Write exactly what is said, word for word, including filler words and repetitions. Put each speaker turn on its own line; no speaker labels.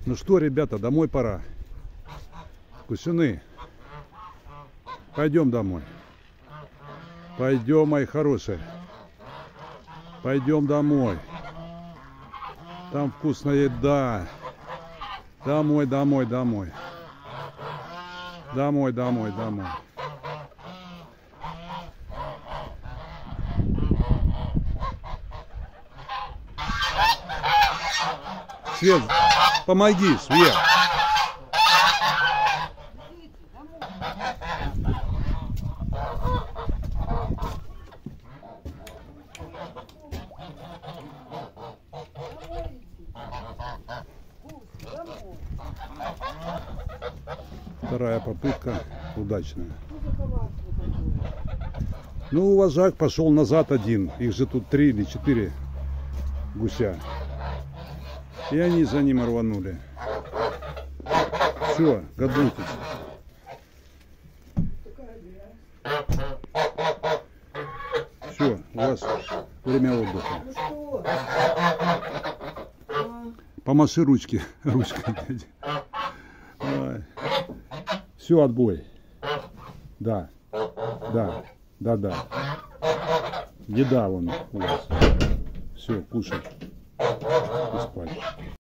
Ну что, ребята, домой пора. Кусюны, пойдем домой. Пойдем, мои хорошие. Пойдем домой. Там вкусная еда. Домой, домой, домой. Домой, домой, домой. Свет, помоги, Свет. Вторая попытка удачная. Ну, вожак пошел назад один. Их же тут три или четыре гуся. И они за ним рванули. Все, гадуйтесь. Все, у вас время отдыха. Помаши ручки. Ручкой, дядя. Все, отбой. Да. Да. Да, да. Еда вон у вас. Все, кушай. И спать.